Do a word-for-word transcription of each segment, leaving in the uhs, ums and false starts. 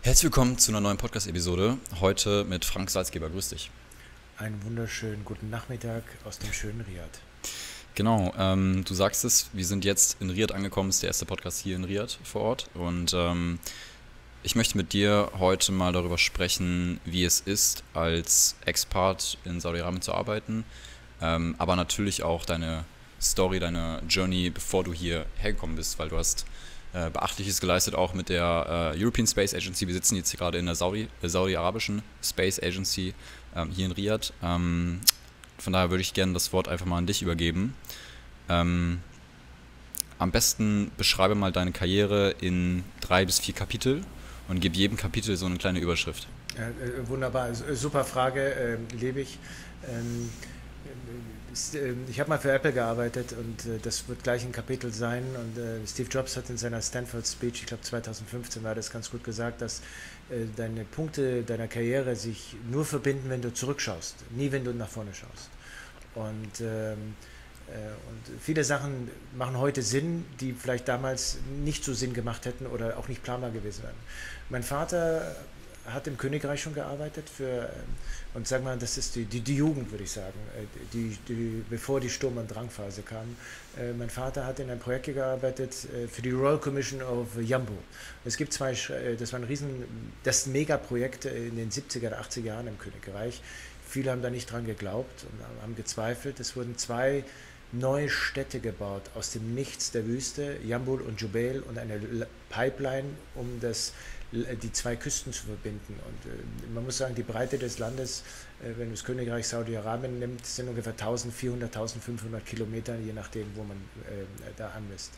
Herzlich willkommen zu einer neuen Podcast-Episode. Heute mit Frank Salzgeber. Grüß dich. Einen wunderschönen guten Nachmittag aus dem schönen Riad. Genau, ähm, du sagst es, wir sind jetzt in Riad angekommen, ist der erste Podcast hier in Riad vor Ort. Und ähm, ich möchte mit dir heute mal darüber sprechen, wie es ist, als Expat in Saudi-Arabien zu arbeiten, ähm, aber natürlich auch deine Story, deine Journey, bevor du hier hergekommen bist, weil du hast äh, Beachtliches geleistet, auch mit der äh, European Space Agency. Wir sitzen jetzt hier gerade in der Saudi, äh, Saudi-Arabischen Space Agency ähm, hier in Riad. Ähm, von daher würde ich gerne das Wort einfach mal an dich übergeben. Ähm, am besten beschreibe mal deine Karriere in drei bis vier Kapitel und gib jedem Kapitel so eine kleine Überschrift. Ja, äh, wunderbar, super Frage, äh, lebe ich. Ähm, ist, äh, ich habe mal für Apple gearbeitet und äh, das wird gleich ein Kapitel sein. Und äh, Steve Jobs hat in seiner Stanford Speech, ich glaube zweitausendfünfzehn war das, ganz gut gesagt, dass äh, deine Punkte deiner Karriere sich nur verbinden, wenn du zurückschaust, nie wenn du nach vorne schaust. Und ähm, Und viele Sachen machen heute Sinn, die vielleicht damals nicht so Sinn gemacht hätten oder auch nicht planbar gewesen wären. Mein Vater hat im Königreich schon gearbeitet für, und sag mal, das ist die, die, die Jugend, würde ich sagen, die, die, bevor die Sturm- und Drangphase kam. Mein Vater hat in einem Projekt gearbeitet für die Royal Commission of Yambu. Es gibt zwei, das war ein riesen, das Megaprojekt in den siebziger oder achtziger Jahren im Königreich. Viele haben da nicht dran geglaubt und haben gezweifelt. Es wurden zwei neue Städte gebaut aus dem Nichts der Wüste, Jambul und Jubail, und eine Pipeline, um das, die zwei Küsten zu verbinden. Und äh, man muss sagen, die Breite des Landes, äh, wenn du das Königreich Saudi-Arabien nimmst, sind ungefähr eintausendvierhundert, eintausendfünfhundert Kilometer, je nachdem, wo man äh, da anmisst.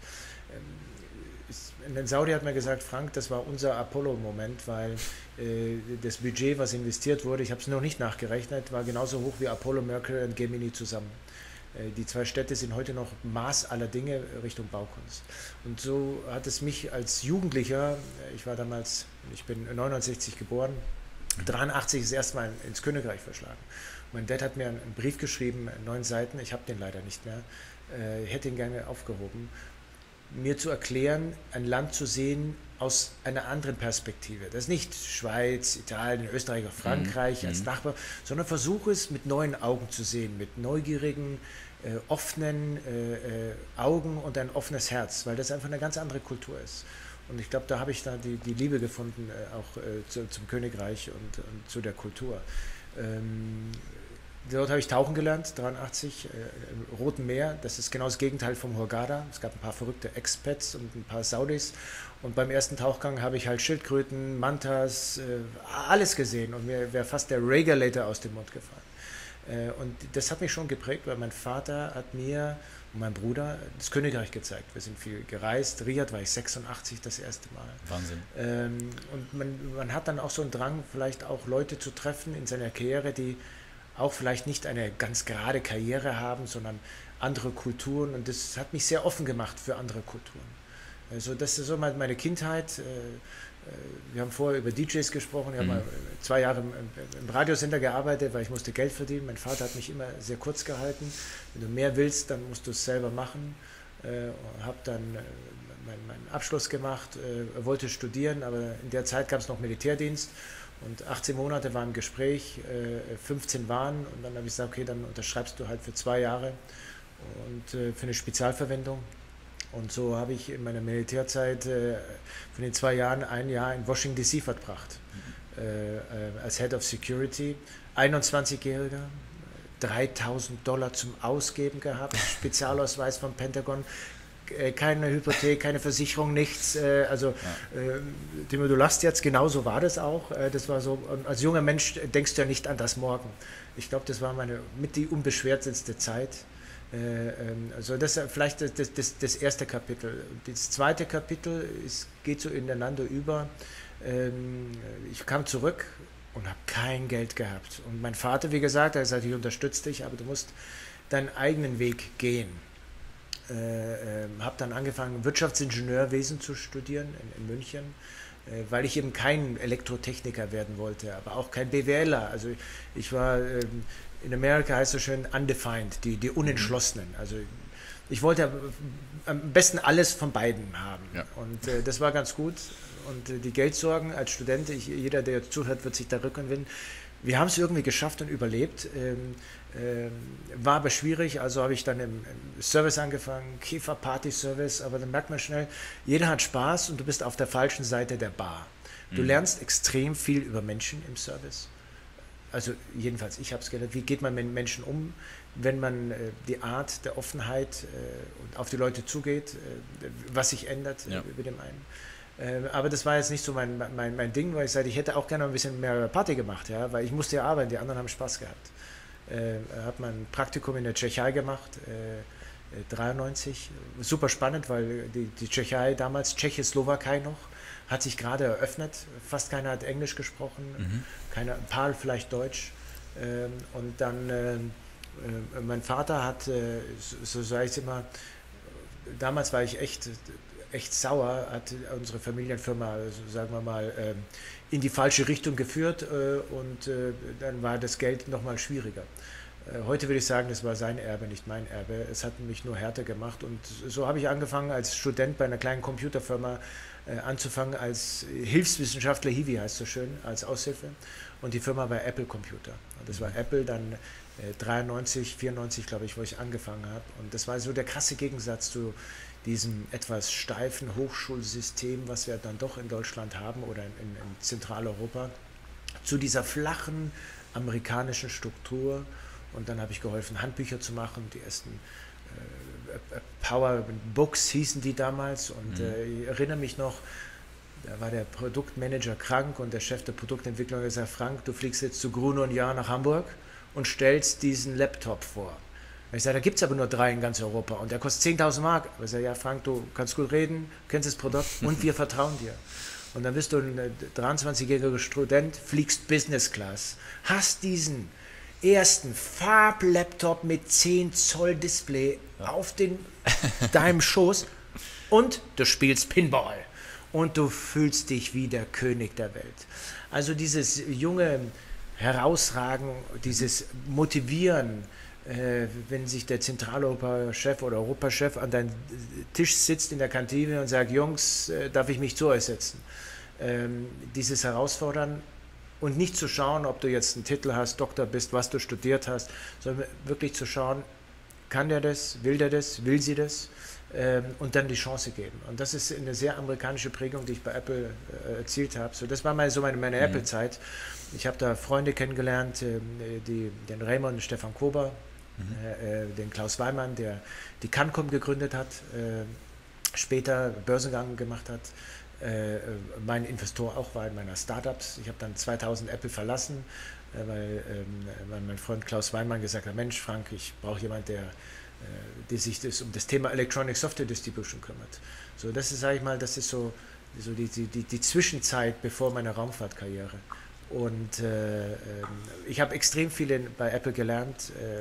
Ähm, in Saudi hat man gesagt, Frank, das war unser Apollo-Moment, weil äh, das Budget, was investiert wurde, ich habe es noch nicht nachgerechnet, war genauso hoch wie Apollo, Mercury und Gemini zusammen. Die zwei Städte sind heute noch Maß aller Dinge Richtung Baukunst. Und so hat es mich als Jugendlicher, ich war damals, ich bin neunundsechzig geboren, dreiundachtzig das erste Mal ins Königreich verschlagen. Mein Dad hat mir einen Brief geschrieben, neun Seiten, ich habe den leider nicht mehr, ich hätte ihn gerne aufgehoben, mir zu erklären, ein Land zu sehen aus einer anderen Perspektive. Das ist nicht Schweiz, Italien, Österreich oder Frankreich mhm. als Nachbar, sondern versuche es mit neuen Augen zu sehen, mit neugierigen, äh, offenen äh, Augen und ein offenes Herz, weil das einfach eine ganz andere Kultur ist. Und ich glaube, da habe ich da die, die Liebe gefunden, äh, auch äh, zu, zum Königreich und, und zu der Kultur. Ähm, Dort habe ich tauchen gelernt, dreiundachtzig, äh, im Roten Meer. Das ist genau das Gegenteil vom Hurghada. Es gab ein paar verrückte Expats und ein paar Saudis. Und beim ersten Tauchgang habe ich halt Schildkröten, Mantas, äh, alles gesehen. Und mir wäre fast der Regulator aus dem Mund gefallen. Äh, und das hat mich schon geprägt, weil mein Vater hat mir und mein Bruder das Königreich gezeigt. Wir sind viel gereist. Riad war ich sechsundachtzig das erste Mal. Wahnsinn. Ähm, und man, man hat dann auch so einen Drang, vielleicht auch Leute zu treffen in seiner Karriere, die auch vielleicht nicht eine ganz gerade Karriere haben, sondern andere Kulturen, und das hat mich sehr offen gemacht für andere Kulturen. Also das ist so meine Kindheit. Wir haben vorher über D Js gesprochen, ich mhm. habe mal zwei Jahre im Radiosender gearbeitet, weil ich musste Geld verdienen. Mein Vater hat mich immer sehr kurz gehalten. Wenn du mehr willst, dann musst du es selber machen. Ich habe dann meinen Abschluss gemacht, wollte studieren, aber in der Zeit gab es noch Militärdienst. Und achtzehn Monate waren im Gespräch, fünfzehn waren, und dann habe ich gesagt, okay, dann unterschreibst du halt für zwei Jahre und für eine Spezialverwendung. Und so habe ich in meiner Militärzeit von den zwei Jahren ein Jahr in Washington D C verbracht, mhm. als Head of Security, einundzwanzigjähriger, dreitausend Dollar zum Ausgeben gehabt, Spezialausweis vom Pentagon, keine Hypothek, keine Versicherung, nichts. Also, ja. Timo, du lachst jetzt, genau so war das auch. Das war so, als junger Mensch denkst du ja nicht an das Morgen. Ich glaube, das war meine mit die unbeschwerteste Zeit. Also das ist vielleicht das, das, das erste Kapitel. Das zweite Kapitel ist, geht so ineinander über. Ich kam zurück und habe kein Geld gehabt. Und mein Vater, wie gesagt, er hat gesagt, ich unterstütze dich, aber du musst deinen eigenen Weg gehen. Äh, äh, habe dann angefangen, Wirtschaftsingenieurwesen zu studieren in, in München, äh, weil ich eben kein Elektrotechniker werden wollte, aber auch kein BWLer. Also ich war, äh, in Amerika heißt es so schön undefined, die, die Unentschlossenen. Also ich wollte am besten alles von beiden haben. Ja. Und äh, das war ganz gut. und äh, die Geldsorgen als Student, ich, jeder, der jetzt zuhört, wird sich da rückenwinden. Wir haben es irgendwie geschafft und überlebt. Ähm, ähm, war aber schwierig, also habe ich dann im, im Service angefangen, Käfer-Party-Service, aber dann merkt man schnell, jeder hat Spaß und du bist auf der falschen Seite der Bar. Du Mhm. lernst extrem viel über Menschen im Service. Also jedenfalls, ich habe es gelernt, wie geht man mit Menschen um, wenn man äh, die Art der Offenheit äh, und auf die Leute zugeht, äh, was sich ändert äh, Ja. mit dem einen. Äh, aber das war jetzt nicht so mein, mein, mein Ding, weil ich sagte, ich hätte auch gerne ein bisschen mehr Party gemacht, ja, weil ich musste ja arbeiten, die anderen haben Spaß gehabt. Äh, habe mein Praktikum in der Tschechei gemacht, äh, dreiundneunzig. Super spannend, weil die, die Tschechei damals, Tschechoslowakei noch, hat sich gerade eröffnet. Fast keiner hat Englisch gesprochen, Mhm. keiner, ein paar vielleicht Deutsch. Ähm, und dann, äh, äh, mein Vater hat, äh, so, so sage ich es immer, damals war ich echt, echt sauer, hat unsere Familienfirma, also sagen wir mal, ähm, in die falsche Richtung geführt äh, und äh, dann war das Geld nochmal schwieriger. Äh, heute würde ich sagen, das war sein Erbe, nicht mein Erbe. Es hat mich nur härter gemacht und so habe ich angefangen als Student bei einer kleinen Computerfirma äh, anzufangen als Hilfswissenschaftler, Hiwi heißt so schön, als Aushilfe und die Firma war Apple Computer. Und das war Apple dann äh, dreiundneunzig, vierundneunzig glaube ich, wo ich angefangen habe und das war so der krasse Gegensatz zu diesem etwas steifen Hochschulsystem, was wir dann doch in Deutschland haben oder in, in, in Zentraleuropa, zu dieser flachen amerikanischen Struktur. Und dann habe ich geholfen, Handbücher zu machen, die ersten äh, Power Books hießen die damals. Und Mhm. äh, ich erinnere mich noch, da war der Produktmanager krank und der Chef der Produktentwicklung hat gesagt, Frank, du fliegst jetzt zu Gruner und Jahr nach Hamburg und stellst diesen Laptop vor. Ich sage, da gibt es aber nur drei in ganz Europa und der kostet zehntausend Mark. Ich sage, ja Frank, du kannst gut reden, kennst das Produkt und wir vertrauen dir. Und dann bist du ein dreiundzwanzigjähriger Student, fliegst Business Class, hast diesen ersten Farblaptop mit zehn Zoll Display auf den, deinem Schoß und du spielst Pinball und du fühlst dich wie der König der Welt. Also dieses junge Herausragen, dieses Motivieren, äh, wenn sich der Zentraleuropa-Chef oder Europachef an deinem Tisch sitzt in der Kantine und sagt, Jungs, äh, darf ich mich zu euch setzen? Ähm, dieses Herausfordern und nicht zu schauen, ob du jetzt einen Titel hast, Doktor bist, was du studiert hast, sondern wirklich zu schauen, kann der das, will der das, will sie das ähm, und dann die Chance geben. Und das ist eine sehr amerikanische Prägung, die ich bei Apple äh, erzielt habe. So, das war mal so meine, meine Mhm. Apple-Zeit. Ich habe da Freunde kennengelernt, äh, die, den Raymond und Stefan Kober, Mhm. äh, den Klaus Weimann, der die Cancom gegründet hat, äh, später Börsengang gemacht hat. Äh, mein Investor auch war in meiner Startups. Ich habe dann zweitausend Apple verlassen, äh, weil, ähm, weil mein Freund Klaus Weinmann gesagt hat, Mensch Frank, ich brauche jemanden, der, äh, der sich das, um das Thema Electronic Software Distribution kümmert. So, das ist, sage ich mal, das ist so, so die, die, die, die Zwischenzeit bevor meine Raumfahrtkarriere. Und äh, ich habe extrem viel in, bei Apple gelernt, äh,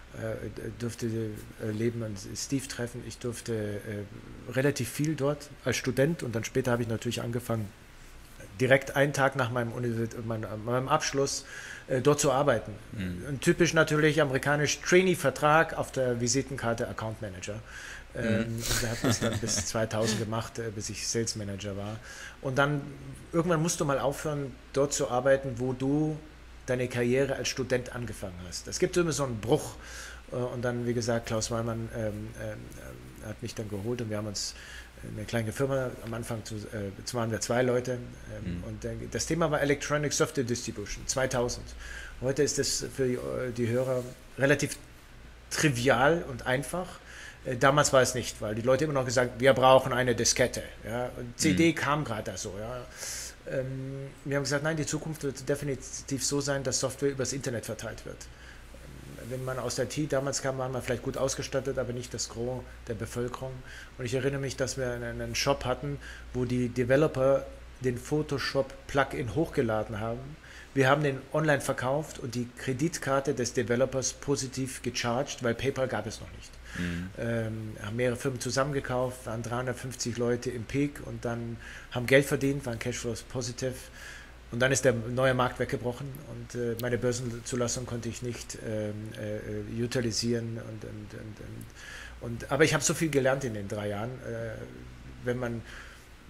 durfte Leben und Steve treffen. Ich durfte äh, relativ viel dort als Student und dann später habe ich natürlich angefangen, direkt einen Tag nach meinem, meinem, meinem Abschluss äh, dort zu arbeiten. Mhm. Ein typisch natürlich amerikanisch Trainee-Vertrag auf der Visitenkarte Account Manager. Ähm, Mhm. und er hat das dann bis zweitausend gemacht, äh, bis ich Sales Manager war. Und dann irgendwann musst du mal aufhören, dort zu arbeiten, wo du deine Karriere als Student angefangen hast. Es gibt immer so einen Bruch. Und dann, wie gesagt, Klaus Weimann ähm, ähm, hat mich dann geholt und wir haben uns eine kleine Firma am Anfang, zu, äh, zu waren wir zwei Leute. Ähm, Mhm. Und äh, das Thema war Electronic Software Distribution, zweitausend. Heute ist das für die, die Hörer relativ trivial und einfach. Äh, damals war es nicht, weil die Leute immer noch gesagt, wir brauchen eine Diskette. Ja? Und C D mhm. kam gerade da so. Ja? Ähm, wir haben gesagt, nein, die Zukunft wird definitiv so sein, dass Software übers Internet verteilt wird. Wenn man aus der I T damals kam, waren wir vielleicht gut ausgestattet, aber nicht das Gros der Bevölkerung. Und ich erinnere mich, dass wir einen Shop hatten, wo die Developer den Photoshop-Plugin hochgeladen haben. Wir haben den online verkauft und die Kreditkarte des Developers positiv gecharged, weil PayPal gab es noch nicht. Mhm. Ähm, haben mehrere Firmen zusammengekauft, waren dreihundertfünfzig Leute im Peak und dann haben Geld verdient, waren Cashflows positiv. Und dann ist der neue Markt weggebrochen und äh, meine Börsenzulassung konnte ich nicht ähm, äh, utilisieren. Und, und, und, und, und, aber ich habe so viel gelernt in den drei Jahren. Äh, wenn man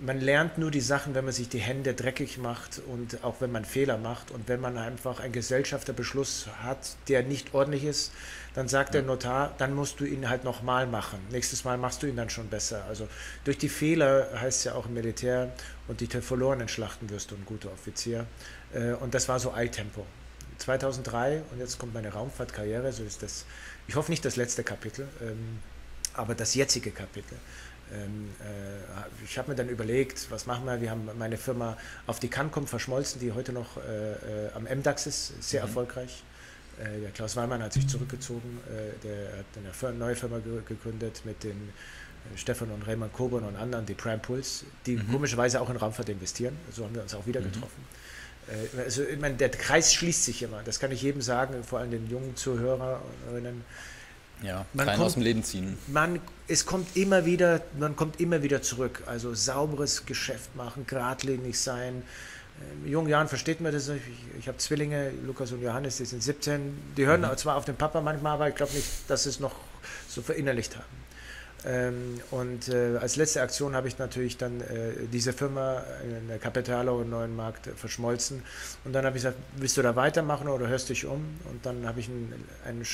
man lernt nur die Sachen, wenn man sich die Hände dreckig macht und auch wenn man Fehler macht und wenn man einfach einen Gesellschafterbeschluss hat, der nicht ordentlich ist, dann sagt ja. der Notar, dann musst du ihn halt nochmal machen. Nächstes Mal machst du ihn dann schon besser. Also durch die Fehler, heißt es ja auch im Militär, und die verlorenen Schlachten wirst du ein guter Offizier. Und das war so Eiltempo. zweitausenddrei, und jetzt kommt meine Raumfahrtkarriere, so ist das, ich hoffe nicht das letzte Kapitel, aber das jetzige Kapitel. Ähm, äh, ich habe mir dann überlegt, was machen wir? Wir haben meine Firma auf die Cancom verschmolzen, die heute noch äh, äh, am M DAX ist, sehr mhm. erfolgreich. Äh, der Klaus Wallmann hat sich zurückgezogen, äh, der hat eine neue Firma ge gegründet mit den äh, Stefan und Raymond Coburn und anderen, die Prime Pulse, die mhm. komischerweise auch in Raumfahrt investieren. So haben wir uns auch wieder mhm. getroffen. Äh, also ich meine, der Kreis schließt sich immer, das kann ich jedem sagen, vor allem den jungen Zuhörerinnen. Ja, man kommt, aus dem Leben ziehen. Man, es kommt immer wieder, man kommt immer wieder zurück. Also sauberes Geschäft machen, geradlinig sein. In jungen Jahren versteht man das. Ich, ich habe Zwillinge, Lukas und Johannes, die sind siebzehn. Die hören mhm. zwar auf den Papa manchmal, aber ich glaube nicht, dass sie es noch so verinnerlicht haben. Ähm, und äh, als letzte Aktion habe ich natürlich dann äh, diese Firma in der Capitalo im Neuen Markt äh, verschmolzen. Und dann habe ich gesagt, willst du da weitermachen oder hörst dich um? Und dann habe ich einen, einen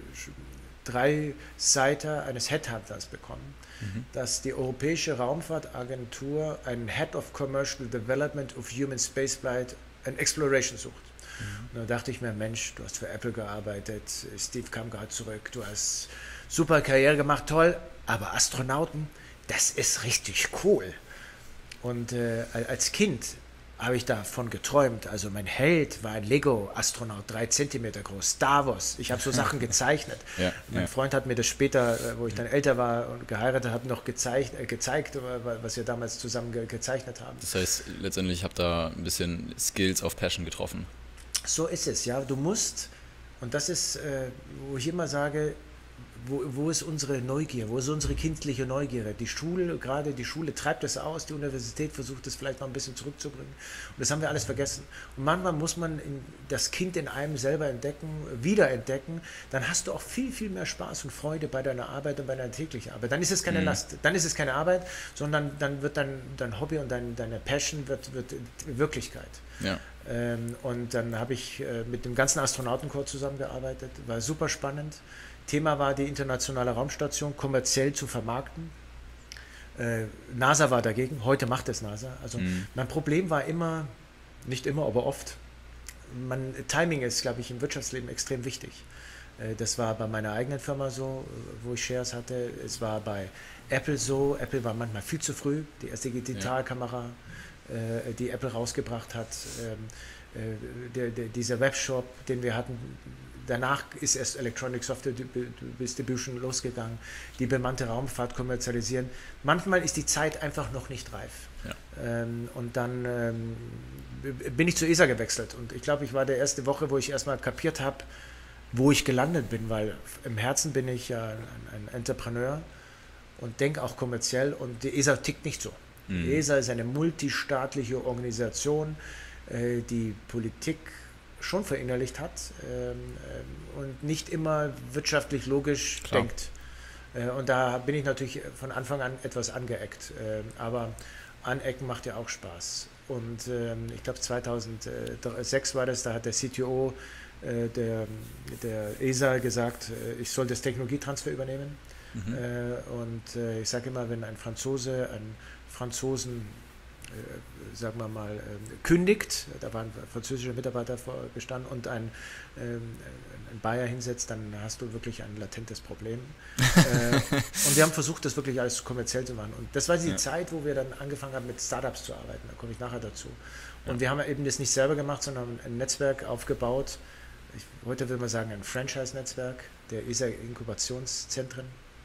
drei Seiter eines Headhunters bekommen, mhm. dass die Europäische Raumfahrtagentur einen Head of Commercial Development of Human Spaceflight and Exploration sucht. Mhm. Und da dachte ich mir, Mensch, du hast für Apple gearbeitet, Steve kam gerade zurück, du hast super Karriere gemacht, toll, aber Astronauten, das ist richtig cool. Und äh, als Kind habe ich davon geträumt. Also mein Held war ein Lego-Astronaut, drei Zentimeter groß, Star Wars. Ich habe so Sachen gezeichnet. Ja, mein ja. Freund hat mir das später, wo ich dann älter war und geheiratet habe, noch gezeigt, äh, gezeigt, was wir damals zusammen ge gezeichnet haben. Das heißt, letztendlich habt ihr ein bisschen Skills auf Passion getroffen. So ist es, ja. Du musst, und das ist, äh, wo ich immer sage, Wo, wo ist unsere Neugier, wo ist unsere kindliche Neugier? Die Schule, gerade die Schule treibt es aus, die Universität versucht es vielleicht noch ein bisschen zurückzubringen. Und das haben wir alles vergessen. Und manchmal muss man in, das Kind in einem selber entdecken, wiederentdecken, dann hast du auch viel, viel mehr Spaß und Freude bei deiner Arbeit und bei deiner täglichen Arbeit. Dann ist es keine mhm. Last, dann ist es keine Arbeit, sondern dann wird dein, dein Hobby und dein, deine Passion wird, wird Wirklichkeit. Ja. Ähm, und dann habe ich äh, mit dem ganzen Astronautenkorps zusammengearbeitet, war super spannend. Thema war, die internationale Raumstation kommerziell zu vermarkten. Äh, NASA war dagegen, heute macht es NASA. Also mhm. mein Problem war immer, nicht immer, aber oft, man, Timing ist, glaube ich, im Wirtschaftsleben extrem wichtig. Äh, das war bei meiner eigenen Firma so, wo ich Shares hatte. Es war bei Apple so. Apple war manchmal viel zu früh. Die erste Digitalkamera, ja. äh, die Apple rausgebracht hat. Ähm, äh, der, der, dieser Webshop, den wir hatten, danach ist erst Electronic Software Distribution losgegangen, die bemannte Raumfahrt kommerzialisieren. Manchmal ist die Zeit einfach noch nicht reif. Ja. Ähm, und dann ähm, bin ich zur E S A gewechselt. Und ich glaube, ich war der erste Woche, wo ich erstmal kapiert habe, wo ich gelandet bin, weil im Herzen bin ich ja ein, ein Entrepreneur und denke auch kommerziell. Und die E S A tickt nicht so. Mhm. Die E S A ist eine multistaatliche Organisation, äh, die Politik schon verinnerlicht hat ähm, ähm, und nicht immer wirtschaftlich logisch Klar. denkt. Äh, und da bin ich natürlich von Anfang an etwas angeeckt. Äh, aber Anecken macht ja auch Spaß. Und ähm, ich glaube zweitausendsechs war das, da hat der C T O äh, der, der E S A gesagt, äh, ich soll das Technologietransfer übernehmen. Mhm. Äh, und äh, ich sage immer, wenn ein Franzose einen Franzosen Äh, sagen wir mal, äh, kündigt, da waren französische Mitarbeiter gestanden und ein, äh, ein Bayer hinsetzt, dann hast du wirklich ein latentes Problem. äh, und wir haben versucht, das wirklich alles kommerziell zu machen. Und das war die ja. Zeit, wo wir dann angefangen haben, mit Startups zu arbeiten. Da komme ich nachher dazu. Und ja. wir haben eben das nicht selber gemacht, sondern ein Netzwerk aufgebaut. Ich, heute würde man sagen, ein Franchise-Netzwerk der E S A-Inkubationszentren.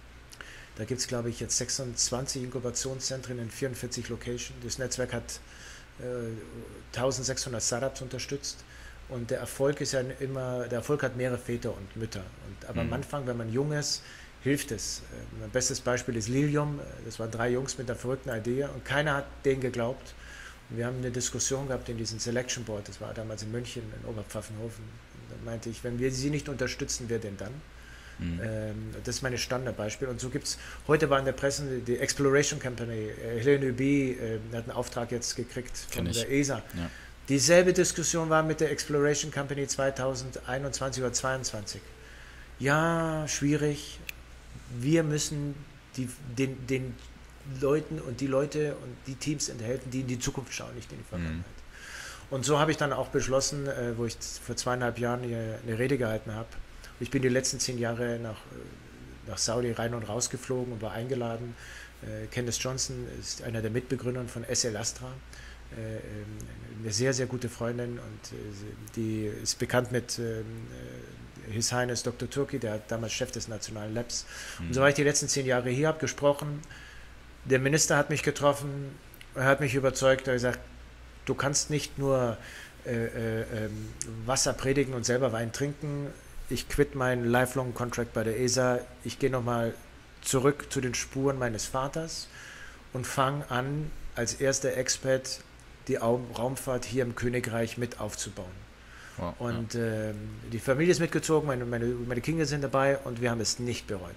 Da gibt es, glaube ich, jetzt sechsundzwanzig Inkubationszentren in vierundvierzig Locations. Das Netzwerk hat äh, eintausendsechshundert Startups unterstützt und der Erfolg ist ja immer, der Erfolg hat mehrere Väter und Mütter. Und, aber mhm. am Anfang, wenn man jung ist, hilft es. Äh, mein bestes Beispiel ist Lilium. Das waren drei Jungs mit einer verrückten Idee und keiner hat denen geglaubt. Und wir haben eine Diskussion gehabt in diesem Selection Board, das war damals in München, in Oberpfaffenhofen. Und da meinte ich, wenn wir sie nicht unterstützen, wer denn dann? Mhm. Ähm, das ist mein Standardbeispiel. Und so gibt es, heute war in der Presse die Exploration Company, äh, Helene Ubi, äh, hat einen Auftrag jetzt gekriegt von der E S A. Ja. Dieselbe Diskussion war mit der Exploration Company zweitausendeinundzwanzig oder zweitausendzweiundzwanzig. Ja, schwierig. Wir müssen die, den, den Leuten und die Leute und die Teams enthelfen, die in die Zukunft schauen, nicht in die Vergangenheit. Mhm. Und so habe ich dann auch beschlossen, äh, wo ich vor zweieinhalb Jahren hier eine Rede gehalten habe. Ich bin die letzten zehn Jahre nach, nach Saudi rein und raus geflogen und war eingeladen. Äh, Candace Johnson ist einer der Mitbegründer von S L Astra. Äh, eine sehr, sehr gute Freundin und äh, die ist bekannt mit äh, His Highness Doktor Turki, der damals Chef des Nationalen Labs. Mhm. Und so war ich die letzten zehn Jahre hier, habe gesprochen. Der Minister hat mich getroffen, er hat mich überzeugt, er hat gesagt, du kannst nicht nur äh, äh, Wasser predigen und selber Wein trinken. Ich quitte meinen Lifelong Contract bei der E S A. Ich gehe nochmal zurück zu den Spuren meines Vaters und fange an, als erster Expert die Raumfahrt hier im Königreich mit aufzubauen. Wow, und ja. äh, die Familie ist mitgezogen, meine, meine, meine Kinder sind dabei und wir haben es nicht bereut.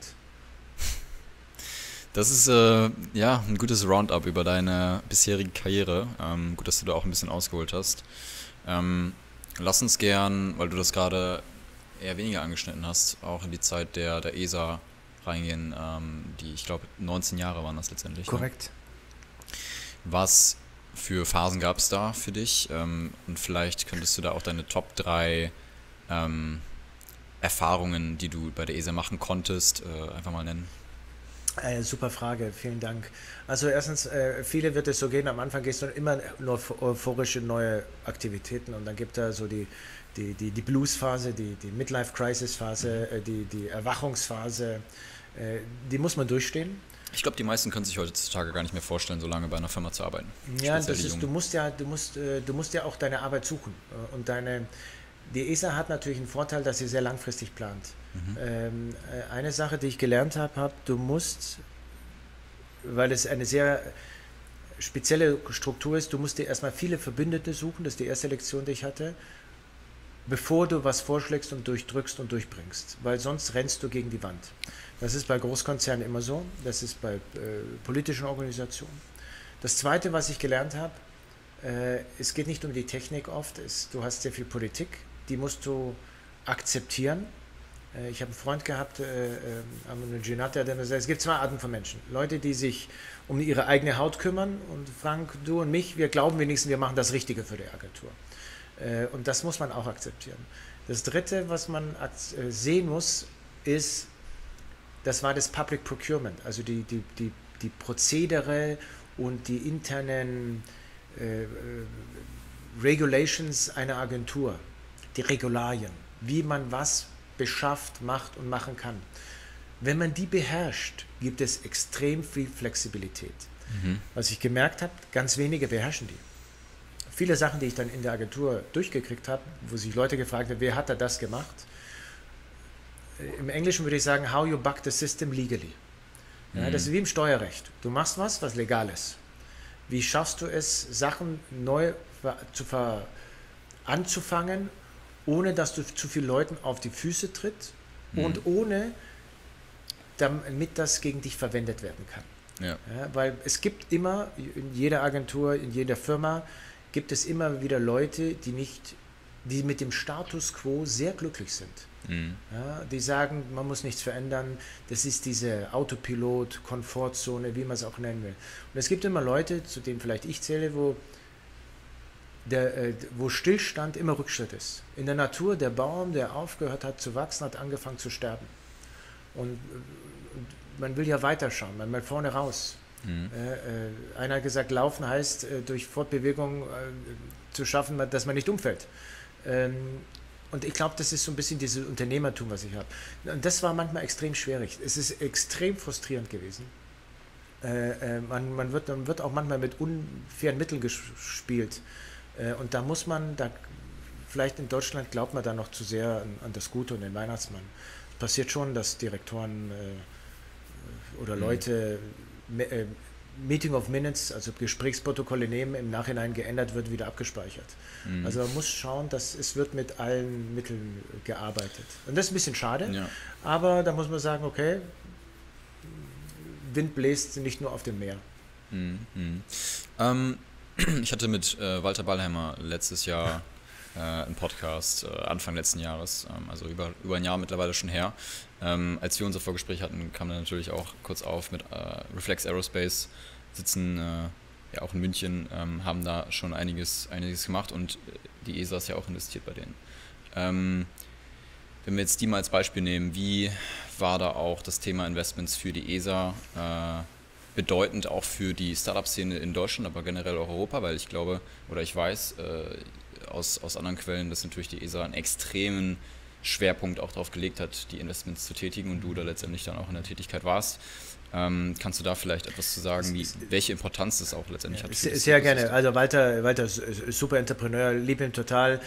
Das ist äh, ja ein gutes Roundup über deine bisherige Karriere. Ähm, gut, dass du da auch ein bisschen ausgeholt hast. Ähm, lass uns gern, weil du das gerade eher weniger angeschnitten hast, auch in die Zeit der, der E S A reingehen, ähm, die, ich glaube, neunzehn Jahre waren das letztendlich. Korrekt. Ne? Was für Phasen gab es da für dich? Ähm, und vielleicht könntest du da auch deine Top drei ähm, Erfahrungen, die du bei der E S A machen konntest, äh, einfach mal nennen. Äh, super Frage, vielen Dank. Also erstens, äh, viele wird es so gehen, am Anfang gehst du immer nur euphorische neue Aktivitäten und dann gibt da so die, die, die, die Blues-Phase, die, die Midlife-Crisis-Phase, äh, die, die Erwachungsphase, äh, die muss man durchstehen. Ich glaube, die meisten können sich heutzutage gar nicht mehr vorstellen, so lange bei einer Firma zu arbeiten. Ja, das ist, du musst ja, du musst, äh, du musst ja auch deine Arbeit suchen und deine, die E S A hat natürlich einen Vorteil, dass sie sehr langfristig plant. Mhm. Ähm, eine Sache, die ich gelernt habe, hab, du musst, weil es eine sehr spezielle Struktur ist, du musst dir erstmal viele Verbündete suchen, das ist die erste Lektion, die ich hatte, bevor du was vorschlägst und durchdrückst und durchbringst, weil sonst rennst du gegen die Wand. Das ist bei Großkonzernen immer so, das ist bei äh, politischen Organisationen. Das Zweite, was ich gelernt habe, äh, es geht nicht um die Technik oft, es, du hast sehr viel Politik, die musst du akzeptieren. Äh, ich habe einen Freund gehabt, äh, äh, Ginata, der sagt, es gibt zwei Arten von Menschen. Leute, die sich um ihre eigene Haut kümmern und Frank, du und mich, wir glauben wenigstens, wir machen das Richtige für die Agentur. Äh, und das muss man auch akzeptieren. Das Dritte, was man äh, sehen muss, ist, das war das Public Procurement, also die, die, die, die Prozedere und die internen äh, Regulations einer Agentur, die Regularien, wie man was beschafft, macht und machen kann. Wenn man die beherrscht, gibt es extrem viel Flexibilität. Mhm. Was ich gemerkt habe, ganz wenige beherrschen die. Viele Sachen, die ich dann in der Agentur durchgekriegt habe, wo sich Leute gefragt haben, wer hat da das gemacht? Im Englischen würde ich sagen, how you bug the system legally. Ja, mhm. Das ist wie im Steuerrecht. Du machst was, was legal ist. Wie schaffst du es, Sachen neu zu ver anzufangen, ohne dass du zu vielen Leuten auf die Füße tritt mhm. und ohne, damit das gegen dich verwendet werden kann. Ja. Ja, weil es gibt immer, in jeder Agentur, in jeder Firma, gibt es immer wieder Leute, die nicht, die mit dem Status quo sehr glücklich sind. Mhm. Ja, die sagen, man muss nichts verändern, das ist diese Autopilot, Komfortzone, wie man es auch nennen will. Und es gibt immer Leute, zu denen vielleicht ich zähle, wo, der, äh, wo Stillstand immer Rückschritt ist. In der Natur, der Baum, der aufgehört hat zu wachsen, hat angefangen zu sterben. Und, und man will ja weiterschauen, man will vorne raus. Mhm. Äh, äh, einer hat gesagt, laufen heißt, äh, durch Fortbewegung äh, zu schaffen, dass man nicht umfällt. Ähm, Und ich glaube, das ist so ein bisschen dieses Unternehmertum, was ich habe. Und das war manchmal extrem schwierig. Es ist extrem frustrierend gewesen. Äh, äh, man, man, wird, man wird auch manchmal mit unfairen Mitteln gespielt. Äh, und da muss man, da, vielleicht in Deutschland glaubt man da noch zu sehr an, an das Gute und den Weihnachtsmann. Es passiert schon, dass Direktoren äh, oder Leute mhm. me, äh, Meeting of Minutes, also Gesprächsprotokolle nehmen, im Nachhinein geändert wird, wieder abgespeichert. Mhm. Also man muss schauen, dass es wird mit allen Mitteln gearbeitet. Und das ist ein bisschen schade, ja. aber da muss man sagen, okay, Wind bläst nicht nur auf dem Meer. Mhm. Ähm, ich hatte mit äh, Walter Ballheimer letztes Jahr äh, einen Podcast, äh, Anfang letzten Jahres, ähm, also über, über ein Jahr mittlerweile schon her. Ähm, als wir unser Vorgespräch hatten, kam er natürlich auch kurz auf mit äh, Reflex Aerospace, sitzen äh, ja auch in München, ähm, haben da schon einiges, einiges gemacht und die E S A ist ja auch investiert bei denen. Ähm, wenn wir jetzt die mal als Beispiel nehmen, wie war da auch das Thema Investments für die E S A äh, bedeutend auch für die Startup-Szene in Deutschland, aber generell auch Europa, weil ich glaube, oder ich weiß äh, aus, aus anderen Quellen, dass natürlich die E S A einen extremen Schwerpunkt auch darauf gelegt hat, die Investments zu tätigen und du da letztendlich dann auch in der Tätigkeit warst. Ähm, kannst du da vielleicht etwas zu sagen, wie, welche Importanz das auch letztendlich ja, hat? Sehr, sehr gerne. Also Walter, Walter ist super Entrepreneur, liebe ihn total,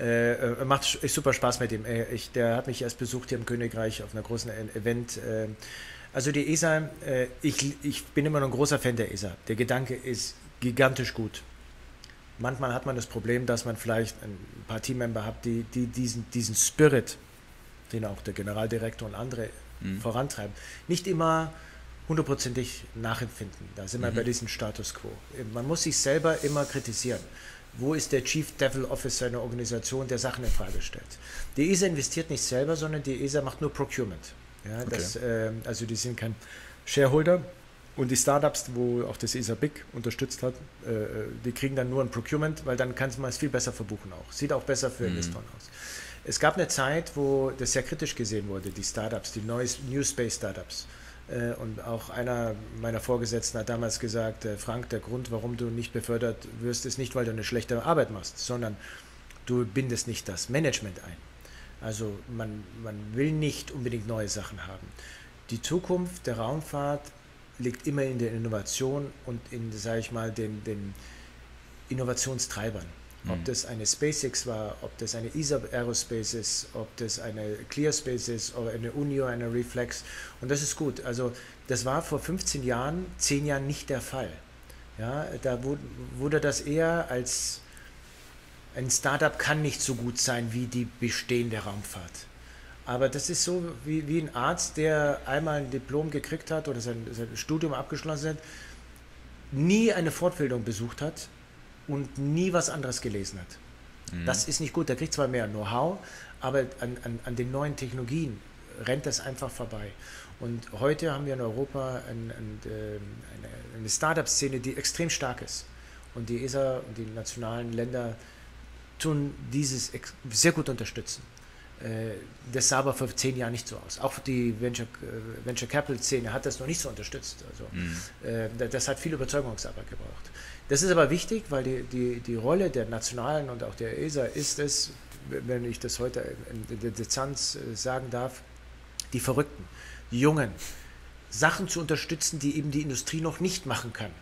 äh, macht super Spaß mit ihm. Ich, der hat mich erst besucht hier im Königreich auf einer großen Event. Äh, also die E S A, äh, ich, ich bin immer noch ein großer Fan der E S A. Der Gedanke ist gigantisch gut. Manchmal hat man das Problem, dass man vielleicht ein paar Teammember hat, die, die diesen, diesen Spirit, den auch der Generaldirektor und andere mhm. vorantreiben, nicht immer hundertprozentig nachempfinden. Da sind mhm. wir bei diesem Status Quo. Man muss sich selber immer kritisieren. Wo ist der Chief Devil Officer einer Organisation, der Sachen in Frage stellt? Die E S A investiert nicht selber, sondern die E S A macht nur Procurement. Ja, das, okay. äh, also die sind kein Shareholder. Und die Startups, wo auch das E S A Big unterstützt hat, äh, die kriegen dann nur ein Procurement, weil dann kann man es viel besser verbuchen auch. Sieht auch besser für mhm. Investoren aus. Es gab eine Zeit, wo das sehr kritisch gesehen wurde, die Startups, die New Space Startups. Äh, und auch einer meiner Vorgesetzten hat damals gesagt, äh, Frank, der Grund, warum du nicht befördert wirst, ist nicht, weil du eine schlechte Arbeit machst, sondern du bindest nicht das Management ein. Also man, man will nicht unbedingt neue Sachen haben. Die Zukunft der Raumfahrt liegt immer in der Innovation und in, sage ich mal, den, den Innovationstreibern. Mhm. Ob das eine SpaceX war, ob das eine E S A Aerospace ist, ob das eine ClearSpace ist oder eine Unio, eine Reflex. Und das ist gut. Also das war vor fünfzehn Jahren, zehn Jahren nicht der Fall. Ja, da wurde, wurde das eher als ein Startup kann nicht so gut sein wie die bestehende Raumfahrt. Aber das ist so wie, wie ein Arzt, der einmal ein Diplom gekriegt hat oder sein, sein Studium abgeschlossen hat, nie eine Fortbildung besucht hat und nie was anderes gelesen hat. Mhm. Das ist nicht gut. Der kriegt zwar mehr Know-how, aber an, an, an den neuen Technologien rennt das einfach vorbei. Und heute haben wir in Europa ein, ein, eine, eine Startup-Szene, die extrem stark ist. Und die E S A und die nationalen Länder tun dieses sehr gut unterstützen. Das sah aber vor zehn Jahren nicht so aus. Auch die Venture, Venture Capital Szene hat das noch nicht so unterstützt. Also, mhm. Das hat viel Überzeugungsarbeit gebraucht. Das ist aber wichtig, weil die, die, die Rolle der Nationalen und auch der E S A ist es, wenn ich das heute in der Distanz sagen darf, die Verrückten, die Jungen, Sachen zu unterstützen, die eben die Industrie noch nicht machen kann.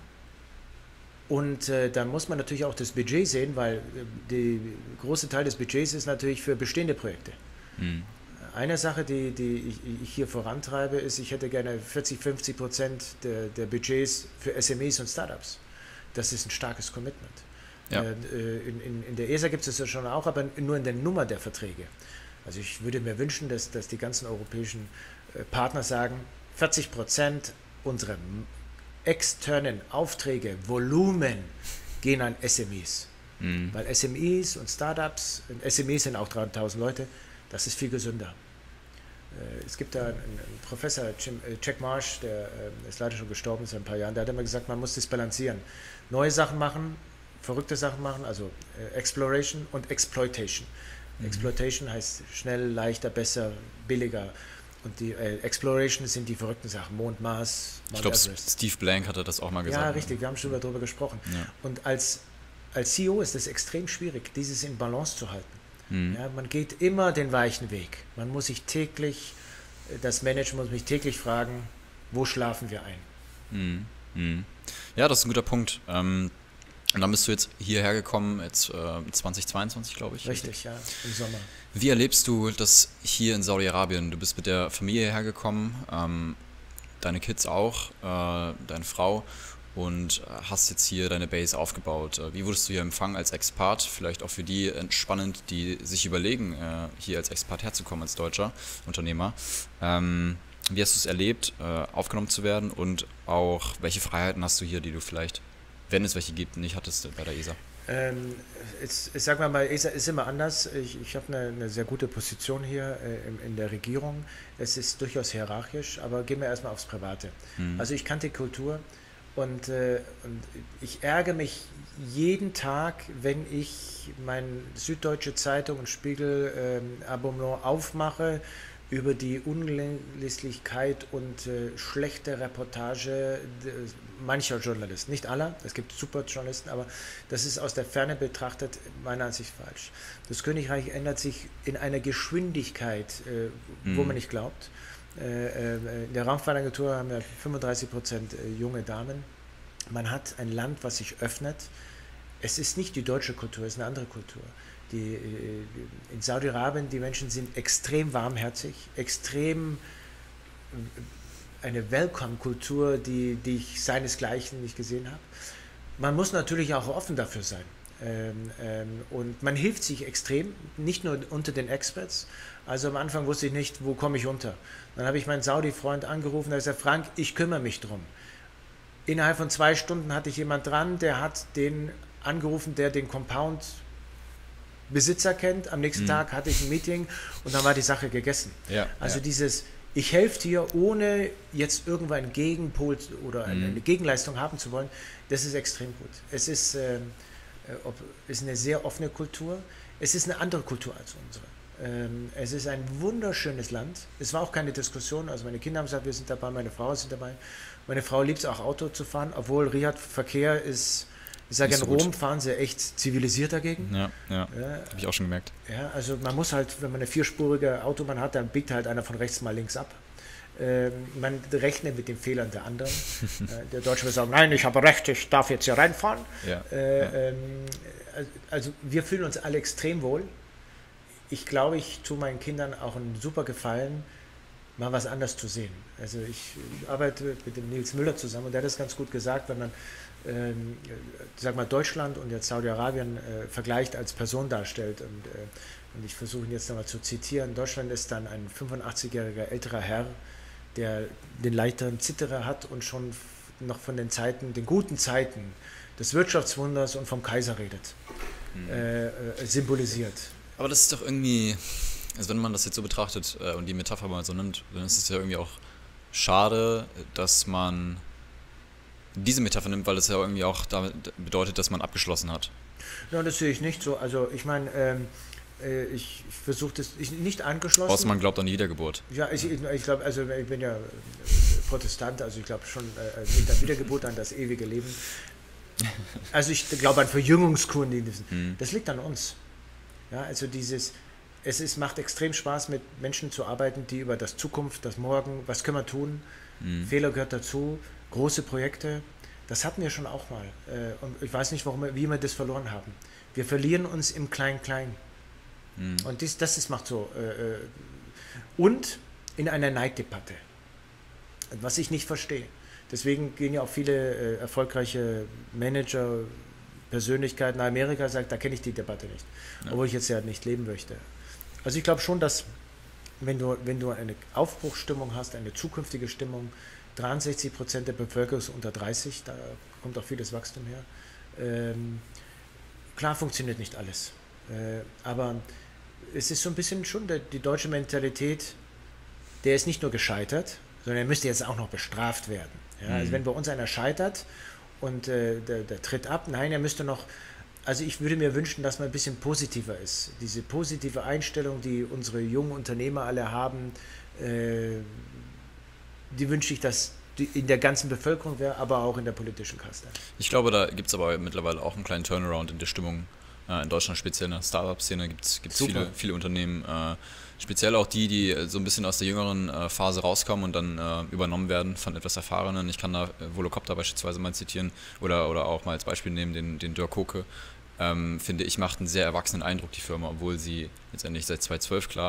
Und äh, dann muss man natürlich auch das Budget sehen, weil der große Teil des Budgets ist natürlich für bestehende Projekte. Mhm. Eine Sache, die, die ich, ich hier vorantreibe, ist, ich hätte gerne vierzig, fünfzig Prozent der, der Budgets für S M Es und Startups. Das ist ein starkes Commitment. Ja. Äh, in, in, in der E S A gibt es das ja schon auch, aber nur in der Nummer der Verträge. Also ich würde mir wünschen, dass, dass die ganzen europäischen äh, Partner sagen, vierzig Prozent unserer externen Aufträge, Volumen gehen an S M Es. Mhm. Weil S M Es und Startups, und S M Es sind auch dreitausend Leute, das ist viel gesünder. Es gibt da einen, einen Professor, Jim, äh, Jack Marsh, der äh, ist leider schon gestorben seit ein paar Jahren, der hat immer gesagt, man muss das balancieren. Neue Sachen machen, verrückte Sachen machen, also äh, Exploration und Exploitation. Mhm. Exploitation heißt schnell, leichter, besser, billiger. Und die äh, Exploration sind die verrückten Sachen, Mond, Mars, Mount Everest. Ich glaube, Steve Blank hatte das auch mal gesagt. Ja, richtig, wir haben schon darüber gesprochen. Ja. Und als, als C E O ist es extrem schwierig, dieses in Balance zu halten. Mhm. Ja, man geht immer den weichen Weg. Man muss sich täglich, das Management muss mich täglich fragen, wo schlafen wir ein? Mhm. Mhm. Ja, das ist ein guter Punkt. Ähm, und dann bist du jetzt hierher gekommen, jetzt äh, zwanzig zweiundzwanzig, glaube ich. Richtig, richtig, ja, im Sommer. Wie erlebst du das hier in Saudi-Arabien? Du bist mit der Familie hergekommen. Ähm, deine Kids auch, äh, deine Frau und hast jetzt hier deine Base aufgebaut. Wie wurdest du hier empfangen als Expat? Vielleicht auch für die spannend, die sich überlegen, äh, hier als Expat herzukommen, als deutscher Unternehmer. Ähm, wie hast du es erlebt, äh, aufgenommen zu werden und auch welche Freiheiten hast du hier, die du vielleicht, wenn es welche gibt, nicht hattest bei der E S A? Ähm, jetzt, ich sag mal, bei E S A ist immer anders. Ich, ich habe eine, eine sehr gute Position hier äh, in, in der Regierung. Es ist durchaus hierarchisch, aber gehen wir erstmal aufs Private. Mhm. Also ich kannte Kultur und, äh, und ich ärgere mich jeden Tag, wenn ich meine Süddeutsche Zeitung und Spiegel ähm, Abonnement aufmache über die Unlässlichkeit und äh, schlechte Reportage de, mancher Journalisten. Nicht aller, es gibt super Journalisten, aber das ist aus der Ferne betrachtet meiner Ansicht falsch. Das Königreich ändert sich in einer Geschwindigkeit, äh, mhm. wo man nicht glaubt. Äh, äh, in der Raumfahrtagentur haben wir fünfunddreißig Prozent junge Damen. Man hat ein Land, was sich öffnet. Es ist nicht die deutsche Kultur, es ist eine andere Kultur. Die, in Saudi-Arabien, die Menschen sind extrem warmherzig, extrem eine Welcome-Kultur, die, die ich seinesgleichen nicht gesehen habe. Man muss natürlich auch offen dafür sein. Ähm, ähm, und man hilft sich extrem, nicht nur unter den Experts. Also am Anfang wusste ich nicht, wo komme ich unter. Dann habe ich meinen Saudi-Freund angerufen, der gesagt, Frank, ich kümmere mich drum. Innerhalb von zwei Stunden hatte ich jemand dran, der hat den angerufen, der den Compound Besitzer kennt. Am nächsten mhm. Tag hatte ich ein Meeting und dann war die Sache gegessen. Ja, also ja. dieses, ich helfe dir, ohne jetzt irgendwo einen Gegenpol oder eine, mhm. eine Gegenleistung haben zu wollen, das ist extrem gut. Es ist, äh, ob, ist eine sehr offene Kultur. Es ist eine andere Kultur als unsere. Ähm, es ist ein wunderschönes Land. Es war auch keine Diskussion. Also meine Kinder haben gesagt, wir sind dabei, meine Frau ist dabei. Meine Frau liebt es auch, Auto zu fahren, obwohl Riyadh Verkehr ist. Ich sage, in so Rom gut. fahren sie echt zivilisiert dagegen. Ja, ja, ja. habe ich auch schon gemerkt. Ja, also man muss halt, wenn man eine vierspurige Autobahn hat, dann biegt halt einer von rechts mal links ab. Ähm, man rechnet mit den Fehlern der anderen. äh, der Deutsche will sagen, nein, ich habe Recht, ich darf jetzt hier reinfahren. Ja, äh, ja. Ähm, also wir fühlen uns alle extrem wohl. Ich glaube, ich tue meinen Kindern auch einen super Gefallen, mal was anders zu sehen. Also ich arbeite mit dem Nils Müller zusammen und der hat das ganz gut gesagt, wenn man Ähm, sag mal, Deutschland und jetzt Saudi-Arabien äh, vergleicht als Person darstellt. Und, äh, und ich versuche ihn jetzt nochmal zu zitieren. Deutschland ist dann ein fünfundachtzigjähriger älterer Herr, der den leichteren Zitterer hat und schon noch von den Zeiten, den guten Zeiten des Wirtschaftswunders und vom Kaiser redet, mhm. äh, äh, symbolisiert. Aber das ist doch irgendwie, also wenn man das jetzt so betrachtet äh, und die Metapher mal so nimmt, dann ist es ja irgendwie auch schade, dass man diese Metapher nimmt, weil es ja irgendwie auch damit bedeutet, dass man abgeschlossen hat. Ja, das sehe ich nicht so. Also ich meine, ähm, äh, ich, ich versuche das ich, nicht angeschlossen. Außer man glaubt an die Wiedergeburt. Ja, ich, ich, ich glaube, also ich bin ja Protestant, also ich glaube schon äh, nicht an Wiedergeburt, an das ewige Leben. Also ich glaube an Verjüngungskuren, die wissen. Hm. Das liegt an uns. Ja, also dieses, es ist, macht extrem Spaß, mit Menschen zu arbeiten, die über das Zukunft, das Morgen, was können wir tun, hm. Fehler gehört dazu. Große Projekte, das hatten wir schon auch mal. Und ich weiß nicht, warum wir, wie wir das verloren haben. Wir verlieren uns im Klein-Klein. Mhm. Und dies, das ist, macht so. Und in einer Neiddebatte. Was ich nicht verstehe. Deswegen gehen ja auch viele erfolgreiche Manager, Persönlichkeiten nach Amerika und sagen, da kenne ich die Debatte nicht. Ja. Obwohl ich jetzt ja nicht leben möchte. Also ich glaube schon, dass wenn du, wenn du eine Aufbruchsstimmung hast, eine zukünftige Stimmung, dreiundsechzig Prozent der Bevölkerung ist unter dreißig, da kommt auch vieles Wachstum her. Ähm, klar funktioniert nicht alles, äh, aber es ist so ein bisschen schon der, die deutsche Mentalität, der ist nicht nur gescheitert, sondern er müsste jetzt auch noch bestraft werden. Ja? Mhm. Also wenn bei uns einer scheitert und äh, der, der tritt ab, nein, er müsste noch, also ich würde mir wünschen, dass man ein bisschen positiver ist. Diese positive Einstellung, die unsere jungen Unternehmer alle haben, äh, die wünsche ich, dass die in der ganzen Bevölkerung wäre, aber auch in der politischen Kaste. Ich glaube, da gibt es aber mittlerweile auch einen kleinen Turnaround in der Stimmung. Äh, in Deutschland, speziell in der Startup-Szene, gibt es viele, viele Unternehmen, äh, speziell auch die, die so ein bisschen aus der jüngeren äh, Phase rauskommen und dann äh, übernommen werden von etwas Erfahrenen. Ich kann da äh, Volocopter beispielsweise mal zitieren oder, oder auch mal als Beispiel nehmen den, den Dirk Koke. Ähm, finde ich, macht einen sehr erwachsenen Eindruck, die Firma, obwohl sie letztendlich seit zweitausendzwölf, klar,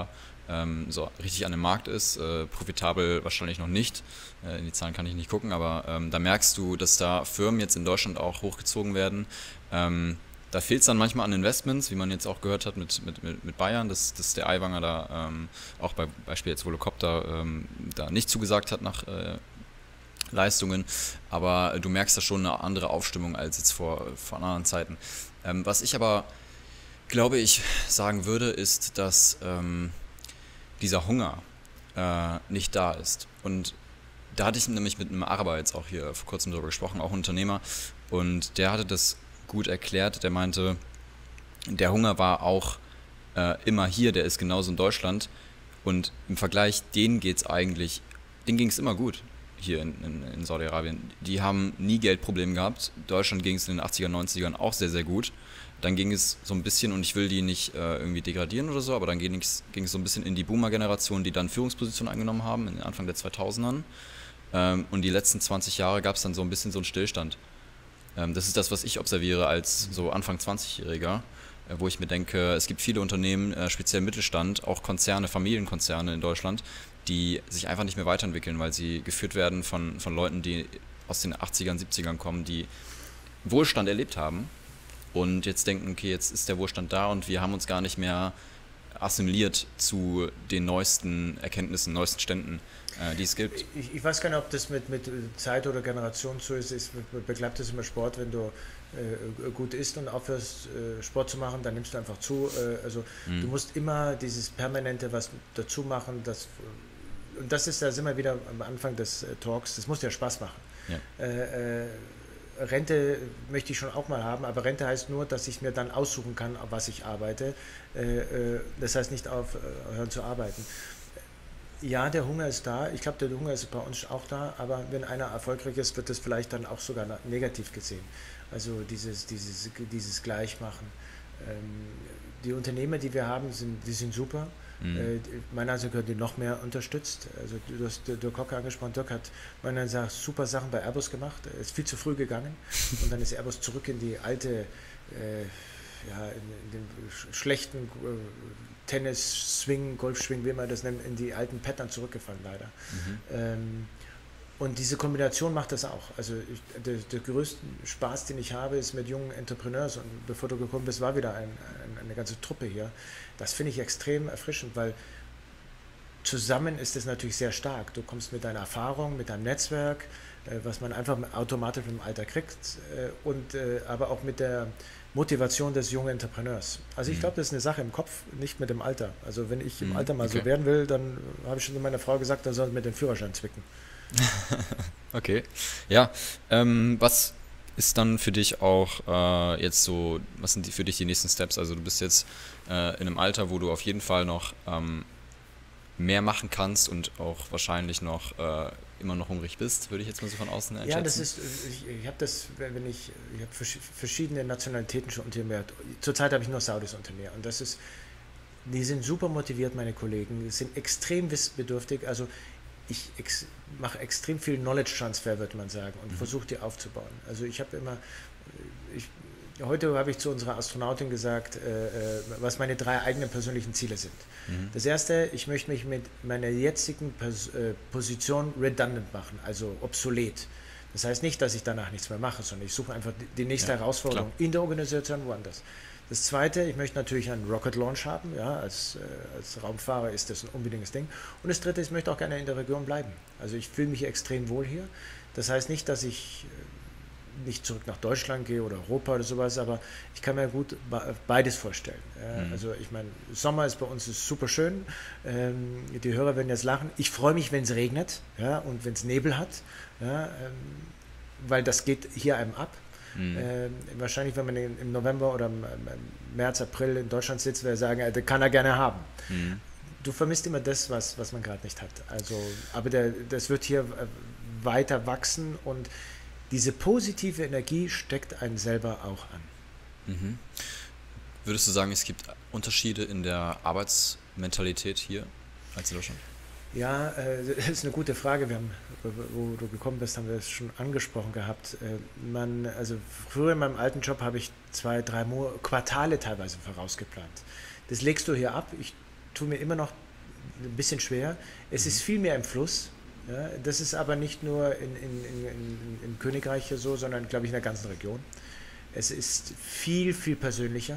ähm, so richtig an dem Markt ist, äh, profitabel wahrscheinlich noch nicht, äh, in die Zahlen kann ich nicht gucken, aber ähm, da merkst du, dass da Firmen jetzt in Deutschland auch hochgezogen werden. Ähm, da fehlt es dann manchmal an Investments, wie man jetzt auch gehört hat mit, mit, mit, mit Bayern, dass, dass der Aiwanger da ähm, auch bei Beispiel jetzt Volocopter ähm, da nicht zugesagt hat nach äh, Leistungen, aber du merkst da schon eine andere Aufstimmung als jetzt vor, vor anderen Zeiten. Ähm, was ich aber, glaube ich, sagen würde, ist, dass ähm, dieser Hunger äh, nicht da ist. Und da hatte ich nämlich mit einem Araber jetzt auch hier vor kurzem darüber gesprochen, auch ein Unternehmer, und der hatte das gut erklärt. Der meinte, der Hunger war auch äh, immer hier, der ist genauso in Deutschland, und im Vergleich, denen geht's eigentlich, denen ging es immer gut hier in, in, in Saudi-Arabien. Die haben nie Geldprobleme gehabt. Deutschland ging es in den achtzigern, neunzigern auch sehr, sehr gut. Dann ging es so ein bisschen, und ich will die nicht äh, irgendwie degradieren oder so, aber dann ging es, ging es so ein bisschen in die Boomer-Generation, die dann Führungspositionen eingenommen haben, in den Anfang der zweitausendern. Ähm, und die letzten zwanzig Jahre gab es dann so ein bisschen so einen Stillstand. Ähm, das ist das, was ich observiere als so Anfang zwanzigjähriger, äh, wo ich mir denke, es gibt viele Unternehmen, äh, speziell Mittelstand, auch Konzerne, Familienkonzerne in Deutschland, die sich einfach nicht mehr weiterentwickeln, weil sie geführt werden von, von Leuten, die aus den achtzigern, siebzigern kommen, die Wohlstand erlebt haben und jetzt denken, okay, jetzt ist der Wohlstand da und wir haben uns gar nicht mehr assimiliert zu den neuesten Erkenntnissen, neuesten Ständen, äh, die es gibt. Ich, ich weiß gar nicht, ob das mit, mit Zeit oder Generation so ist. Es begleitet das immer Sport, wenn du äh, gut isst und aufhörst äh, Sport zu machen, dann nimmst du einfach zu. Äh, also mhm. du musst immer dieses Permanente was dazu machen, das, und das ist, da sind wir wieder am Anfang des äh, Talks, das muss ja Spaß machen. Ja. Äh, äh, Rente möchte ich schon auch mal haben, aber Rente heißt nur, dass ich mir dann aussuchen kann, auf was ich arbeite. Das heißt nicht aufhören zu arbeiten. Ja, der Hunger ist da. Ich glaube, der Hunger ist bei uns auch da, aber wenn einer erfolgreich ist, wird das vielleicht dann auch sogar negativ gesehen. Also dieses, dieses, dieses Gleichmachen. Die Unternehmer, die wir haben, sind, die sind super. Mhm. Meiner Ansicht nach gehört die noch mehr unterstützt. Also du hast Dirk Hocker angesprochen. Dirk hat meiner Ansicht nach super Sachen bei Airbus gemacht. Er ist viel zu früh gegangen und dann ist Airbus zurück in die alte, äh, ja, in, in den schlechten äh, Tennis-Swing, Golf-Swing, wie man das nennt, in die alten Pattern zurückgefallen leider. Mhm. Ähm, Und diese Kombination macht das auch. Also ich, der, der größte Spaß, den ich habe, ist mit jungen Entrepreneurs. Und bevor du gekommen bist, war wieder ein, ein, eine ganze Truppe hier. Das finde ich extrem erfrischend, weil zusammen ist es natürlich sehr stark. Du kommst mit deiner Erfahrung, mit deinem Netzwerk, äh, was man einfach automatisch im Alter kriegt, äh, und äh, aber auch mit der Motivation des jungen Entrepreneurs. Also ich glaube, das ist eine Sache im Kopf, nicht mit dem Alter. Also wenn ich im Alter mal okay. so werden will, dann habe ich schon zu meiner Frau gesagt, dann soll sie mir den Führerschein zwicken. Okay, ja, ähm, was ist dann für dich auch äh, jetzt so, was sind die, für dich die nächsten Steps? Also du bist jetzt äh, in einem Alter, wo du auf jeden Fall noch ähm, mehr machen kannst und auch wahrscheinlich noch äh, immer noch hungrig bist, würde ich jetzt mal so von außen einschätzen. Ja, das ist, ich, ich habe das, wenn ich, ich habe verschiedene Nationalitäten schon unter mir. Zurzeit habe ich nur Saudis unter mir und das ist, die sind super motiviert, meine Kollegen, die sind extrem wissbedürftig, also ich ex mache extrem viel Knowledge Transfer, würde man sagen, und mhm. versuche die aufzubauen. Also ich habe immer, ich, heute habe ich zu unserer Astronautin gesagt, äh, was meine drei eigenen persönlichen Ziele sind. Mhm. Das erste, ich möchte mich mit meiner jetzigen Pers äh, Position redundant machen, also obsolet. Das heißt nicht, dass ich danach nichts mehr mache, sondern ich suche einfach die nächste ja, Herausforderung klar. in der Organisation, woanders. Das Zweite, ich möchte natürlich einen Rocket Launch haben, ja, als, äh, als Raumfahrer ist das ein unbedingtes Ding. Und das Dritte, ich möchte auch gerne in der Region bleiben. Also ich fühle mich extrem wohl hier. Das heißt nicht, dass ich äh, nicht zurück nach Deutschland gehe oder Europa oder sowas, aber ich kann mir gut beides vorstellen. Äh, mhm. Also ich meine, Sommer ist bei uns ist super schön. Ähm, die Hörer werden jetzt lachen. Ich freue mich, wenn es regnet, ja, und wenn es Nebel hat, ja, ähm, weil das geht hier einem ab. Mhm. Äh, wahrscheinlich, wenn man im November oder im März, April in Deutschland sitzt, wäre sagen, das kann er gerne haben. Mhm. Du vermisst immer das, was, was man gerade nicht hat. Also, aber der, das wird hier weiter wachsen und diese positive Energie steckt einen selber auch an. Mhm. Würdest du sagen, es gibt Unterschiede in der Arbeitsmentalität hier als in Deutschland? Ja, äh, das ist eine gute Frage. Wir haben, wo du gekommen bist, haben wir es schon angesprochen gehabt. Äh, man, also früher in meinem alten Job habe ich zwei, drei Mo Quartale teilweise vorausgeplant. Das legst du hier ab. Ich tue mir immer noch ein bisschen schwer. Es ist viel mehr im Fluss. Ja, das ist aber nicht nur in, in, in, in, im Königreich hier so, sondern, glaube ich, in der ganzen Region. Es ist viel, viel persönlicher.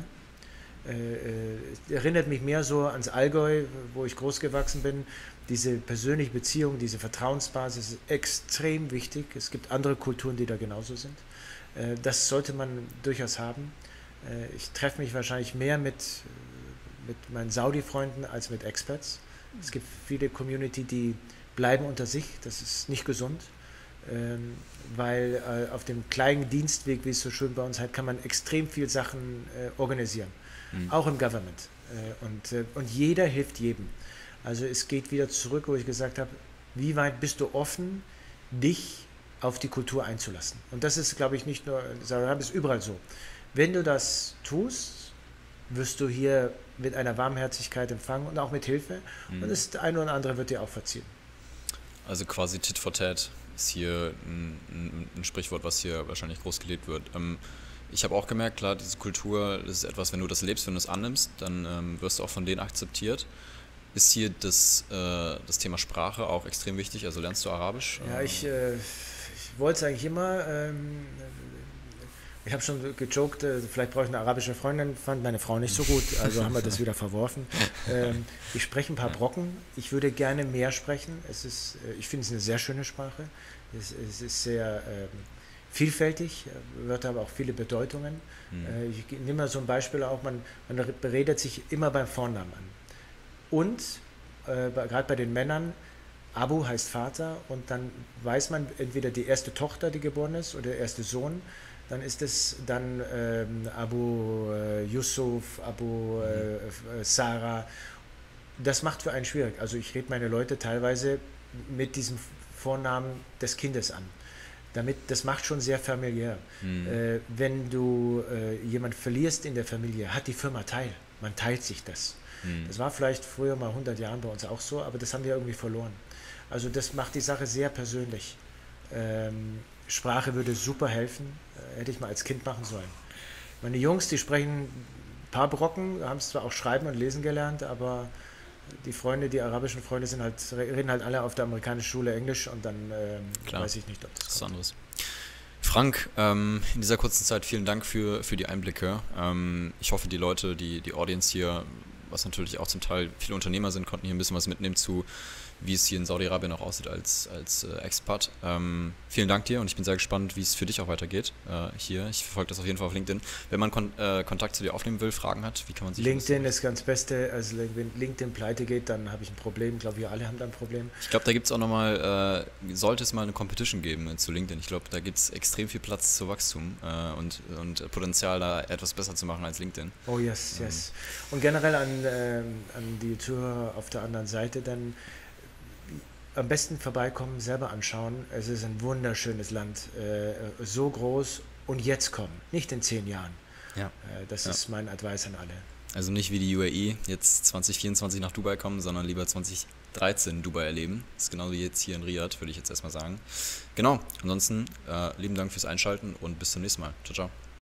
Äh, erinnert mich mehr so ans Allgäu, wo ich groß gewachsen bin. Diese persönliche Beziehung, diese Vertrauensbasis ist extrem wichtig. Es gibt andere Kulturen, die da genauso sind. Äh, das sollte man durchaus haben. Äh, ich treffe mich wahrscheinlich mehr mit, mit meinen Saudi-Freunden als mit Expats. Es gibt viele Community, die bleiben unter sich. Das ist nicht gesund. Ähm, weil äh, auf dem kleinen Dienstweg, wie es so schön bei uns heißt, kann man extrem viel Sachen äh, organisieren. Mhm. Auch im Government. Äh, und, äh, und jeder hilft jedem. Also es geht wieder zurück, wo ich gesagt habe, wie weit bist du offen, dich auf die Kultur einzulassen? Und das ist, glaube ich, nicht nur in Saudi-Arabien, ist überall so. Wenn du das tust, wirst du hier mit einer Warmherzigkeit empfangen und auch mit Hilfe. Mhm. Und das eine oder andere wird dir auch verziehen. Also quasi Tit for Tat ist hier ein, ein, ein Sprichwort, was hier wahrscheinlich groß gelebt wird. Ähm, ich habe auch gemerkt, klar, diese Kultur, das ist etwas, wenn du das lebst, wenn du es annimmst, dann ähm, wirst du auch von denen akzeptiert. Ist hier das, äh, das Thema Sprache auch extrem wichtig? Also lernst du Arabisch? Ja, ich, äh, ich wollte es eigentlich immer. Ähm, ich habe schon gejoked, äh, vielleicht brauche ich eine arabische Freundin, fand meine Frau nicht so gut, also haben wir das wieder verworfen. Ähm, ich spreche ein paar Brocken. Ich würde gerne mehr sprechen. Es ist, äh, ich finde es eine sehr schöne Sprache. Es, es ist sehr ähm, vielfältig, Wörter haben auch viele Bedeutungen. Mhm. Äh, ich nehme mal so ein Beispiel auch, man, man beredet sich immer beim Vornamen an. Und äh, gerade bei den Männern, Abu heißt Vater und dann weiß man entweder die erste Tochter, die geboren ist, oder der erste Sohn, dann ist es dann ähm, Abu äh, Yusuf, Abu äh, Sarah. Das macht für einen schwierig. Also ich rede meine Leute teilweise mit diesem Vornamen des Kindes an. Damit, das macht schon sehr familiär. Mhm. Äh, wenn du äh, jemanden verlierst in der Familie, hat die Firma teil. Man teilt sich das. Mhm. Das war vielleicht früher mal hundert Jahren bei uns auch so, aber das haben wir irgendwie verloren. Also das macht die Sache sehr persönlich. Ähm, Sprache würde super helfen, äh, hätte ich mal als Kind machen sollen. Meine Jungs, die sprechen ein paar Brocken, haben es zwar auch schreiben und lesen gelernt, aber die Freunde, die arabischen Freunde sind halt, reden halt alle auf der amerikanischen Schule Englisch und dann ähm, weiß ich nicht, ob das, das ist anderes. Frank, ähm, in dieser kurzen Zeit vielen Dank für, für die Einblicke. Ähm, ich hoffe, die Leute, die, die Audience hier, was natürlich auch zum Teil viele Unternehmer sind, konnten hier ein bisschen was mitnehmen zu, wie es hier in Saudi-Arabien auch aussieht als, als äh, Expat. Ähm, vielen Dank dir und ich bin sehr gespannt, wie es für dich auch weitergeht äh, hier. Ich verfolge das auf jeden Fall auf LinkedIn. Wenn man kon- äh, Kontakt zu dir aufnehmen will, Fragen hat, wie kann man sich... LinkedIn ist ganz Beste. Also wenn LinkedIn pleite geht, dann habe ich ein Problem. Ich glaube, wir alle haben da ein Problem. Ich glaube, da gibt es auch nochmal, äh, sollte es mal eine Competition geben äh, zu LinkedIn. Ich glaube, da gibt es extrem viel Platz zu Wachstum äh, und, und Potenzial, da etwas besser zu machen als LinkedIn. Oh yes, ähm. yes. Und generell an, ähm, an die Zuhörer auf der anderen Seite dann am besten vorbeikommen, selber anschauen. Es ist ein wunderschönes Land, äh, so groß und jetzt kommen, nicht in zehn Jahren. Ja. Äh, das ja. ist mein Advice an alle. Also nicht wie die U A E jetzt zwanzig vierundzwanzig nach Dubai kommen, sondern lieber zwanzig dreizehn Dubai erleben. Das ist genau wie jetzt hier in Riyadh, würde ich jetzt erstmal sagen. Genau, ansonsten äh, lieben Dank fürs Einschalten und bis zum nächsten Mal. Ciao, ciao.